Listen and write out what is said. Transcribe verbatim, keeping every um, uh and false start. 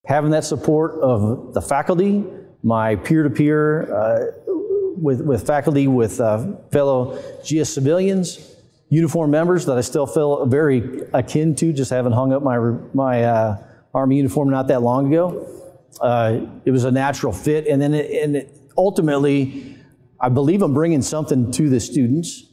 having that support of the faculty, my peer-to-peer uh, with, with faculty, with uh, fellow G S civilians, uniform members that I still feel very akin to, just having hung up my, my uh, Army uniform not that long ago. Uh, it was a natural fit, and then it, and it, ultimately, I believe I'm bringing something to the students